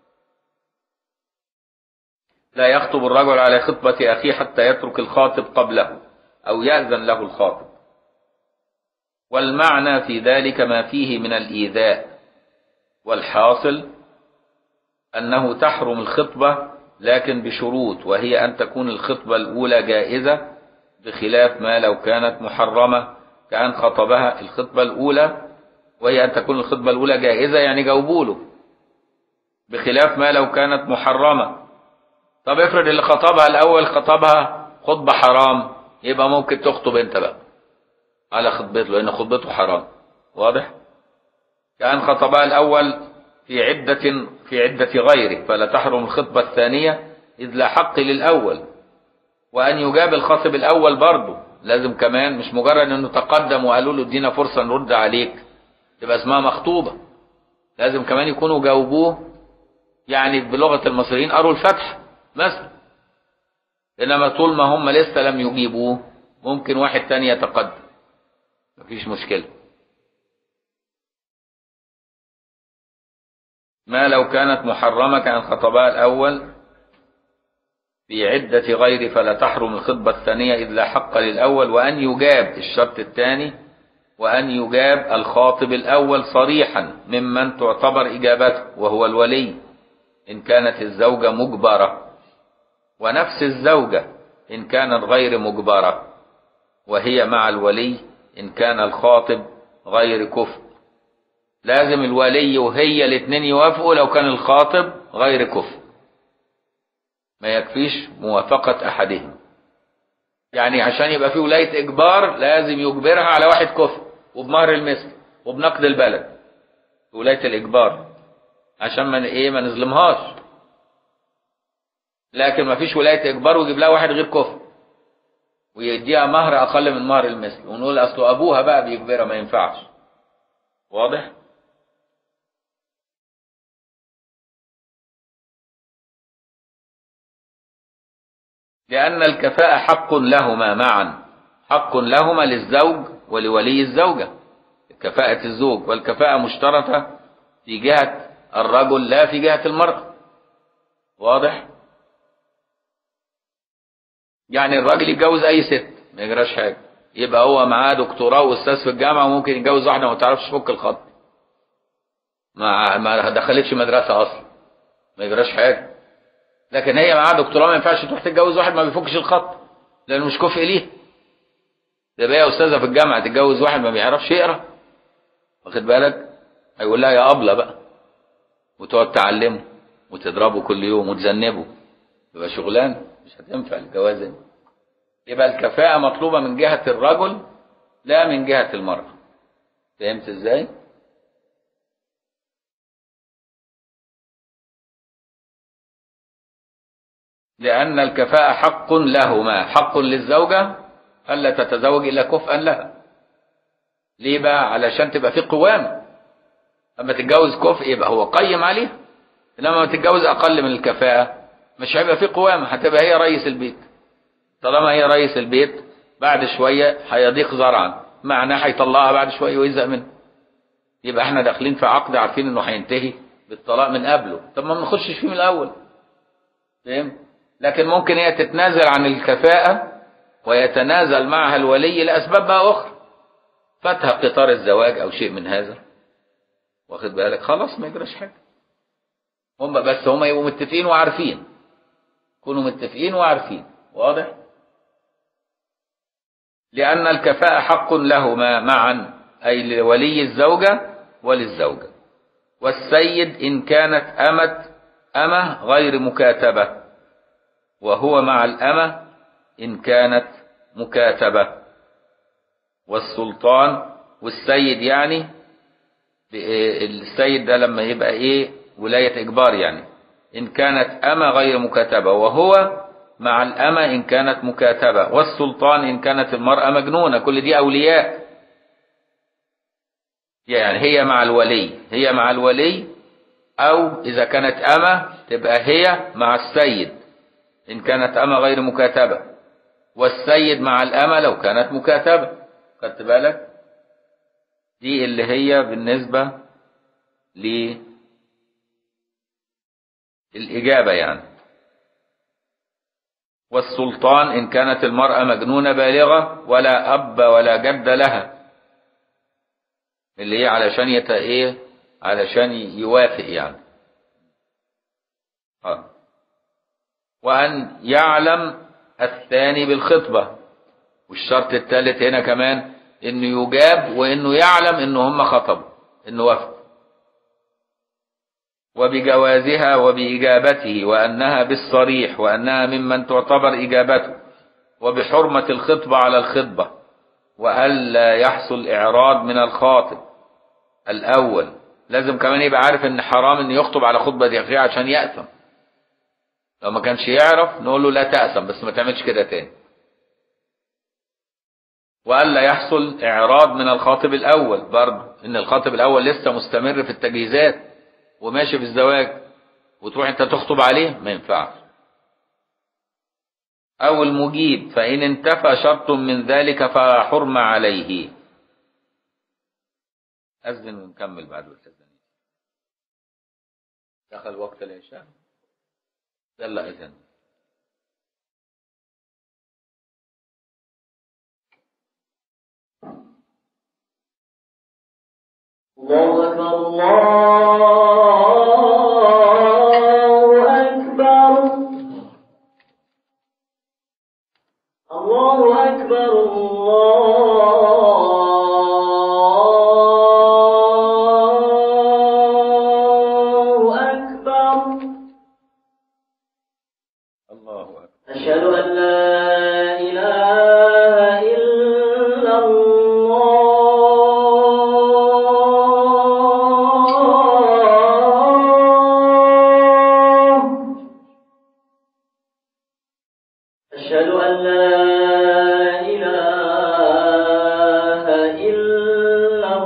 لا يخطب الرجل على خطبة أخيه حتى يترك الخاطب قبله أو يأذن له الخاطب. والمعنى في ذلك ما فيه من الإيذاء. والحاصل أنه تحرم الخطبة لكن بشروط، وهي أن تكون الخطبة الأولى جائزة، بخلاف ما لو كانت محرمة كأن خطبها الخطبة الأولى، وهي أن تكون الخطبة الأولى جائزة يعني جاوبوله، بخلاف ما لو كانت محرمة. طب افرض اللي خطبها الأول خطبها خطبة حرام، يبقى ممكن تخطب انت بقى على خطبته لأن خطبته حرام. واضح؟ كأن خطبها الأول في عدة غيره، فلا تحرم الخطبة الثانية إذ لا حق للأول. وأن يجاب الخاطب الأول برضه لازم كمان، مش مجرد أنه تقدم وقالوا له ادينا فرصة نرد عليك تبقى اسمها مخطوبة، لازم كمان يكونوا جاوبوه، يعني بلغة المصريين قروا الفتح مثلا. إنما طول ما هم لسه لم يجيبوه ممكن واحد تاني يتقدم، مفيش مشكلة. ما لو كانت محرمة كان خطبها الأول في عدة غير فلا تحرم الخطبة الثانية إذ لا حق للأول. وأن يجاب الشرط الثاني، وأن يجاب الخاطب الأول صريحا ممن تعتبر إجابته وهو الولي إن كانت الزوجة مجبرة، ونفس الزوجة إن كانت غير مجبرة، وهي مع الولي إن كان الخاطب غير كفء. لازم الولي وهي الاثنين يوافقوا لو كان الخاطب غير كفء، ما يكفيش موافقة أحدهم. يعني عشان يبقى فيه ولاية إجبار لازم يجبرها على واحد كفء وبمهر المثل وبنقد البلد، ولاية الإجبار، عشان ما نظلمهاش. لكن ما فيش ولاية إجبار ويجيب لها واحد غير كفء ويديها مهر أقل من مهر المثل ونقول أصله أبوها بقى بيجبرها، ما ينفعش. واضح؟ لأن الكفاءة حق لهما معا، حق لهما للزوج ولولي الزوجة، كفاءة الزوج، والكفاءة مشترطة في جهة الرجل لا في جهة المرأة. واضح؟ يعني الراجل يتجوز أي ست ما يجراش حاجة، يبقى هو معاه دكتوراه وأستاذ في الجامعة وممكن يتجوز واحدة ما تعرفش تفك الخط، ما دخلتش مدرسة أصلا، ما يجراش حاجة. لكن هي معاها دكتوراه ما ينفعش تروح تتجوز واحد ما بيفكش الخط لأنه مش كفء ليه. تبقى هي أستاذة في الجامعة تتجوز واحد ما بيعرفش يقرأ، واخد بالك؟ هيقول لها يا أبلة بقى، وتقعد تعلمه وتضربه كل يوم وتذنبه، يبقى شغلان مش هتنفع الجوازة. يبقى الكفاءة مطلوبة من جهة الرجل لا من جهة المرأة. فهمت ازاي؟ لأن الكفاءة حق لهما، حق للزوجة ألا تتزوج إلا كفءا لها. ليه بقى؟ علشان تبقى في قوام. أما تتجوز كفء يبقى هو قيم عليها، إنما لما تتجوز أقل من الكفاءة مش هيبقى في قوام، هتبقى هي رئيس البيت. طالما هي رئيس البيت بعد شوية هيضيق زرعا، معناه هيطلقها بعد شوية ويزهق منها. يبقى احنا داخلين في عقد عارفين انه هينتهي بالطلاق من قبله، طب ما بنخشش فيه من الأول. فهمت؟ لكن ممكن هي تتنازل عن الكفاءة ويتنازل معها الولي لأسباب بقى أخرى، فتح قطار الزواج أو شيء من هذا، واخد بالك؟ خلاص ما يجراش حاجة. بس هم يبقوا متفقين وعارفين، كونوا متفقين وعارفين. واضح؟ لأن الكفاءة حق لهما معا، أي لولي الزوجة وللزوجة. والسيد إن كانت أمة غير مكاتبة، وهو مع الأمة إن كانت مكاتبة. والسلطان والسيد يعني السيد ده لما يبقى إيه ولاية إجبار، يعني إن كانت أمة غير مكاتبة، وهو مع الأمة إن كانت مكاتبة. والسلطان إن كانت المرأة مجنونة. كل دي أولياء، يعني هي مع الولي، أو إذا كانت أمة تبقى هي مع السيد إن كانت أمة غير مكاتبة، والسيد مع الأمة لو كانت مكاتبة. خدت بالك؟ دي اللي هي بالنسبة للإجابة يعني. والسلطان إن كانت المرأة مجنونة بالغة ولا أب ولا جد لها، اللي هي علشان علشان يوافق يعني. وأن يعلم الثاني بالخطبة. والشرط الثالث هنا كمان إنه يجاب، وإنه يعلم إنه هم خطبوا، إنه وافق. وبجوازها وبإجابته، وأنها بالصريح، وأنها ممن تعتبر إجابته. وبحرمة الخطبة على الخطبة، وألا يحصل إعراض من الخاطب الأول. لازم كمان يبقى عارف إن حرام إن يخطب على خطبة دي عشان يأثم. لو ما كانش يعرف نقول له لا تأثم، بس ما تعملش كده تاني. وألا يحصل إعراض من الخاطب الأول، برضه إن الخاطب الأول لسه مستمر في التجهيزات وماشي في الزواج، وتروح أنت تخطب عليه، ما ينفعش. أو المجيب، فإن انتفى شرط من ذلك فحرم عليه. أذن ونكمل بعد الأذان. دخل وقت العشاء، يلا إذن. الله أكبر الله أكبر الله أكبر. أشهد أن لا إله إلا الله. أشهد أن لا إله إلا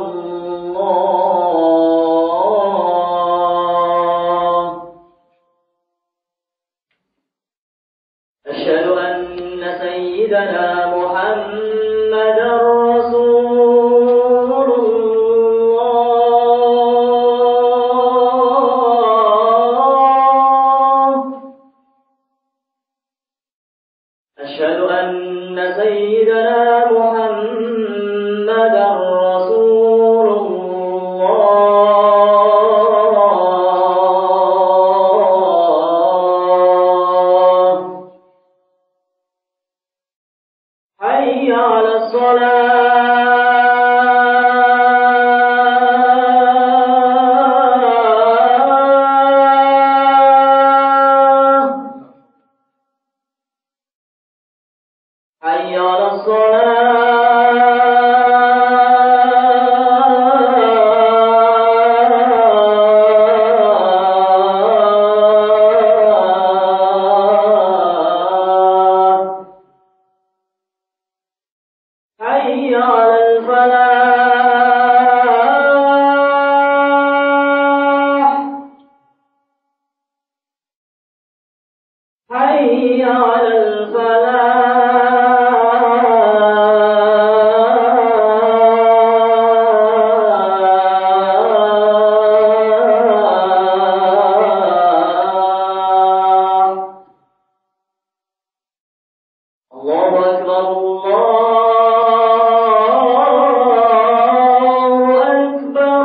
الله. أشهد أن سيدنا محمدا رسول الله. أشهد أن سيدنا محمدا رسول الله. حي على الصلاة. حي على الصلاة. حي على الفلاح. حي على الفلاح. الله أكبر الله أكبر.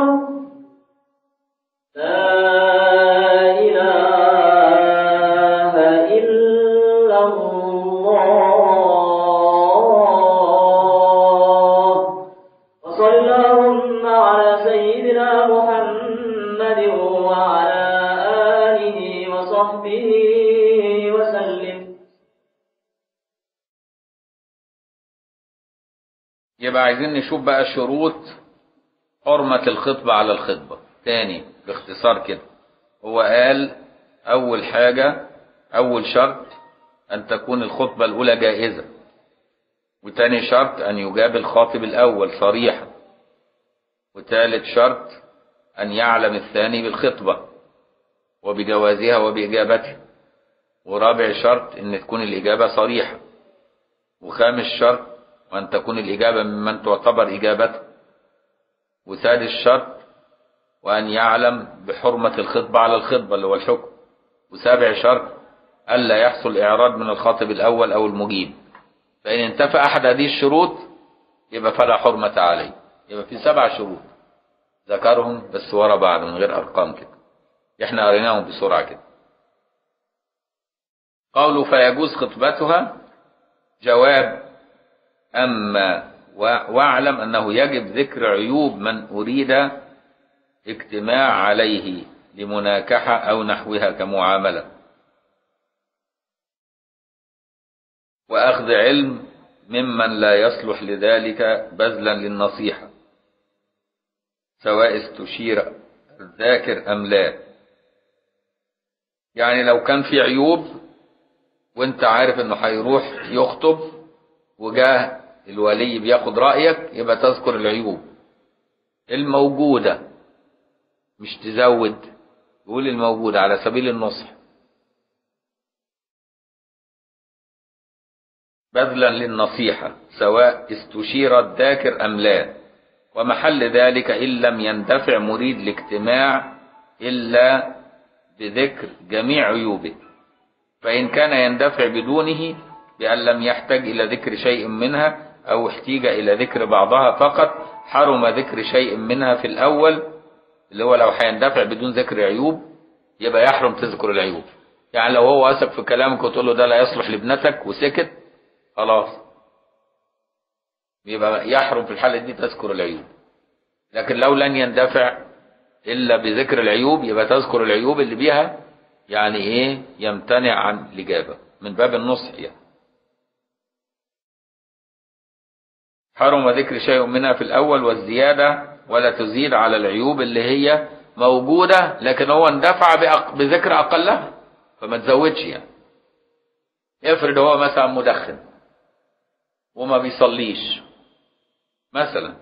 لا إله إلا الله. وصل اللهم على سيدنا محمد وعلى آله وصحبه وسلم. يبقى عايزين نشوف بقى شروط حرمة الخطبة على الخطبة تاني باختصار كده. هو قال أول حاجة، أول شرط أن تكون الخطبة الأولى جائزة، وتاني شرط أن يجاب الخاطب الأول صريحا، وثالث شرط أن يعلم الثاني بالخطبة وبجوازها وبإجابتها، ورابع شرط أن تكون الإجابة صريحة، وخامس شرط وأن تكون الإجابة ممن تعتبر إجابته، وسادس شرط وأن يعلم بحرمة الخطبة على الخطبة اللي هو الحكم، وسابع شرط ألا يحصل إعراض من الخاطب الأول أو المجيب. فإن انتفى أحد هذه الشروط يبقى فلا حرمة عليه. يبقى في 7 شروط ذكرهم بس ورا بعض من غير أرقام كده، إحنا قريناهم بسرعة كده. قوله فيجوز خطبتها، جواب أما واعلم أنه يجب ذكر عيوب من أريد اجتماع عليه لمناكحة أو نحوها كمعاملة، وأخذ علم ممن لا يصلح لذلك بذلا للنصيحة، سواء استشير الذاكر أم لا. يعني لو كان في عيوب وانت عارف انه هيروح يخطب وجاه الولي بياخد رأيك، يبقى تذكر العيوب الموجودة، مش تزود، يقول الموجودة على سبيل النصح بذلا للنصيحة، سواء استشير الذاكر أم لا. ومحل ذلك إن لم يندفع مريد الاجتماع إلا بذكر جميع عيوبه، فإن كان يندفع بدونه بأن لم يحتاج إلى ذكر شيء منها أو احتيج إلى ذكر بعضها فقط، حرم ذكر شيء منها في الأول، اللي هو لو هيندفع بدون ذكر عيوب يبقى يحرم تذكر العيوب. يعني لو هو واثق في كلامك وتقول له ده لا يصلح لابنتك وسكت، خلاص يبقى يحرم في الحالة دي تذكر العيوب. لكن لو لن يندفع إلا بذكر العيوب يبقى تذكر العيوب اللي بيها يعني إيه يمتنع عن الإجابة من باب النصح. يعني حرم ذكر شيء منها في الأول والزيادة، ولا تزيد على العيوب اللي هي موجودة لكن هو اندفع بذكر أقلها، فما تزودش. يعني افرض هو مثلا مدخن وما بيصليش مثلا،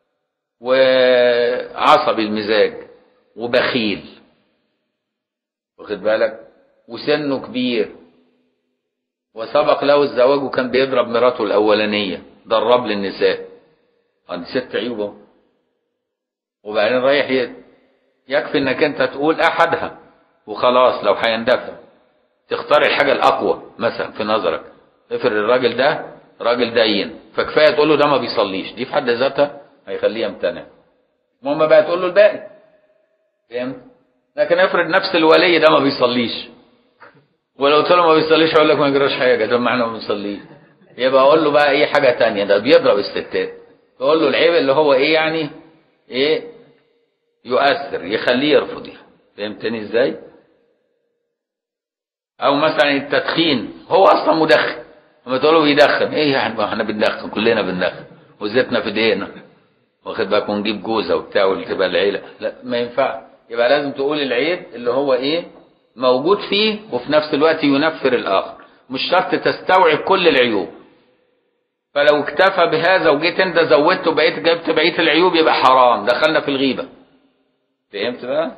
وعصبي المزاج وبخيل، واخد بالك، وسنه كبير وسبق له الزواج وكان بيضرب مراته الأولانية، ضرب للنساء، عند 6 عيوب اهو. وبعدين رايح يكفي انك انت تقول احدها وخلاص. لو هيندفع تختار الحاجة الأقوى مثلا في نظرك. افرض الراجل ده راجل دين، فكفاية تقول له ده ما بيصليش، دي في حد ذاتها هيخليه يمتنع. المهم بقى تقول له الباقي. فهمت؟ لكن افرض نفس الولي ده ما بيصليش، ولو قلت له ما بيصليش هيقول لك ما يجراش حاجة، ده معنى ما بيصليش. يبقى اقول له بقى ايه حاجة تانية، ده بيضرب الستات. تقول له العيب اللي هو ايه يعني ايه يؤثر يخليه يرفضها. فهمتني ازاي؟ او مثلا التدخين، هو اصلا مدخن، لما تقول له بيدخن ايه يعني، احنا بندخن كلنا بندخن وزيتنا في ايدينا، واخد بالك، ونجيب جوزه وبتاع وتبقى العيله، لا ما ينفع. يبقى لازم تقول العيب اللي هو ايه موجود فيه وفي نفس الوقت ينفر الاخر. مش شرط تستوعب كل العيوب. فلو اكتفى بهذا وجيت انت زودته بقيت جبت بقيه العيوب يبقى حرام، دخلنا في الغيبه. فهمت بقى؟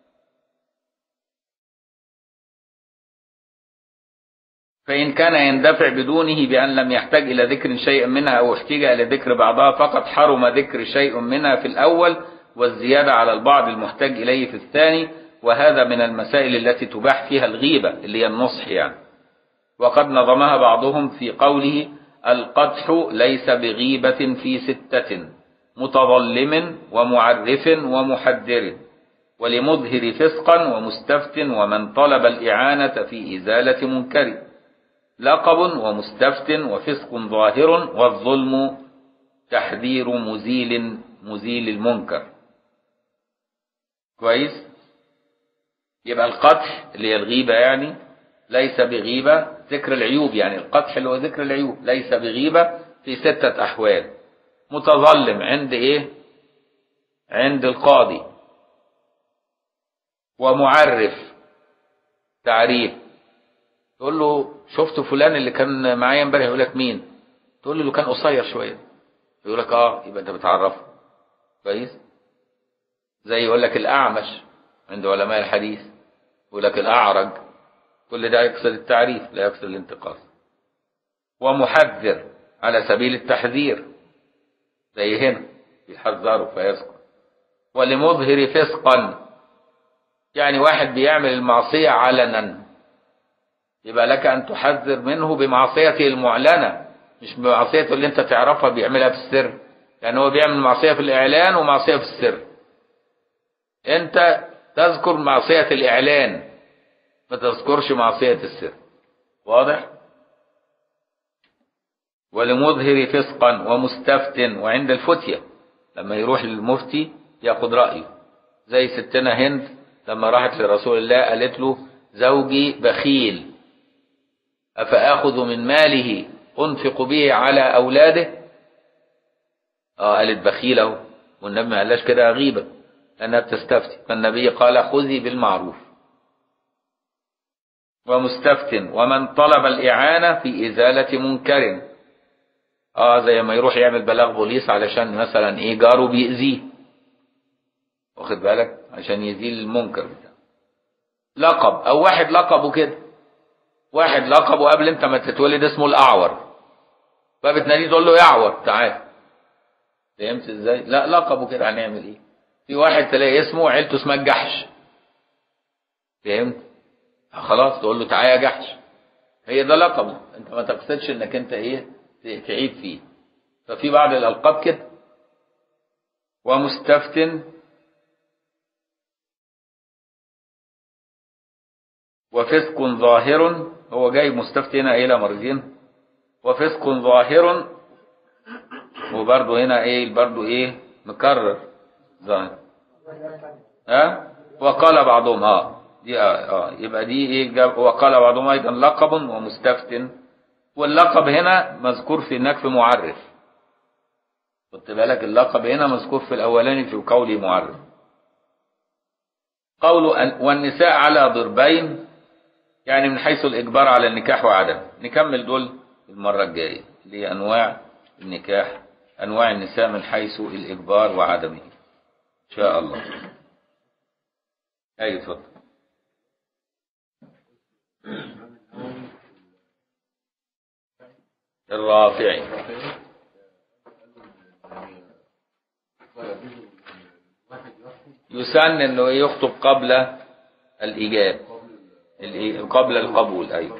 فإن كان يندفع بدونه بأن لم يحتاج إلى ذكر شيء منها أو احتاج إلى ذكر بعضها فقط، حرم ذكر شيء منها في الأول والزيادة على البعض المحتاج إليه في الثاني. وهذا من المسائل التي تباح فيها الغيبة اللي هي النصح يعني. وقد نظمها بعضهم في قوله: القدح ليس بغيبة في 6: متظلم ومعرف ومحذر ولمظهر فسقا ومستفت ومن طلب الإعانة في إزالة منكر، لقب ومستفت وفسق ظاهر، والظلم تحذير مزيل المنكر. كويس؟ يبقى القدح اللي هي الغيبة يعني ليس بغيبة، ذكر العيوب يعني، القدح اللي هو ذكر العيوب ليس بغيبة في 6 أحوال. متظلم عند ايه؟ عند القاضي. ومعرف تعريف، تقول له شفت فلان اللي كان معايا امبارح، يقول لك مين؟ تقول له اللي كان قصير شويه، يقول لك اه، يبقى انت بتعرفه. كويس؟ زي يقول لك الاعمش عند علماء الحديث، يقول لك الاعرج، كل ده يقصد التعريف لا يقصد الانتقاص. ومحذر على سبيل التحذير، زي هنا يحذره فيذكر. ولمظهر فسقا، يعني واحد بيعمل المعصيه علنا، يبقى لك أن تحذر منه بمعصيته المعلنة، مش بمعصيته اللي أنت تعرفها بيعملها في السر. يعني هو بيعمل معصية في الإعلان ومعصية في السر. أنت تذكر معصية الإعلان، ما تذكرش معصية السر. واضح؟ ولمظهر فسقا ومستفت، وعند الفتية لما يروح للمفتي ياخد رأيه. زي ستنا هند لما راحت لرسول الله قالت له: زوجي بخيل، أفأخذ من ماله أنفق به على أولاده؟ قالت بخيله، والنبي ما قالش كده غيبة لأنها بتستفتي، فالنبي قال: خذي بالمعروف. ومستفت ومن طلب الإعانة في إزالة منكر، زي ما يروح يعمل بلاغ بوليس علشان مثلا ايه جاره بيأذيه، واخد بالك، عشان يزيل المنكر بتاعه. لقب، او واحد لقبه كده، واحد لقبه قبل انت ما تتولد اسمه الاعور، فبتناديه تقول له يا اعور تعال. فهمت ازاي؟ لا لقبه كده، هنعمل ايه؟ في واحد تلاقي اسمه عيلته اسمها الجحش، فهمت؟ خلاص تقول له تعال يا جحش، هي ده لقبه، انت ما تقصدش انك انت ايه تعيب فيه. ففي بعض الالقاب كده. ومستفت وفسق ظاهر، هو جاي مستفت هنا الى مرتين، وفسق ظاهر، وبرضه هنا ايه برضه ايه مكرر ظاهر. وقال بعضهم دي يبقى دي ايه وقال بعضهم ايضا لقب ومستفت. واللقب هنا مذكور في نكف معرف، خدت بالك، اللقب هنا مذكور في الاولاني في قول معرف. قول والنساء على ضربين، يعني من حيث الإجبار على النكاح وعدم. نكمل دول المرة الجاية، اللي هي أنواع النكاح، أنواع النساء من حيث الإجبار وعدمه إن شاء الله. اتفضل. الرافعي. يسن انه يخطب قبل الإجابة، قبل القبول. أيوة.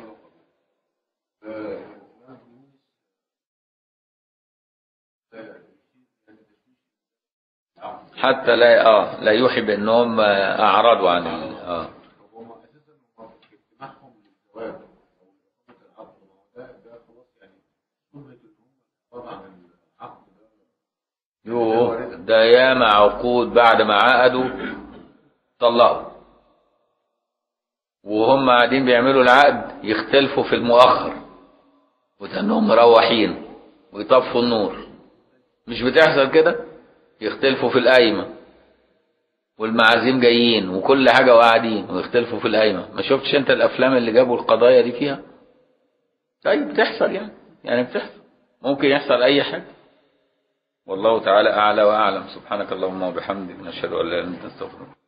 حتى لا يوحي بأنهم أعرضوا عن يوه ده ياما عقود بعد ما عقدوا طلقوا، وهم قاعدين بيعملوا العقد يختلفوا في المؤخر وتنهم مروحين ويطفوا النور. مش بتحصل كده؟ يختلفوا في القايمة والمعازيم جايين وكل حاجة وقاعدين ويختلفوا في القايمة. ما شفتش انت الافلام اللي جابوا القضايا دي فيها؟ طيب بتحصل يعني بتحصل، ممكن يحصل اي حاجة. والله تعالى اعلى واعلم. سبحانك اللهم وبحمدك، نشهد ان لا اله الا انت، نستغفرك.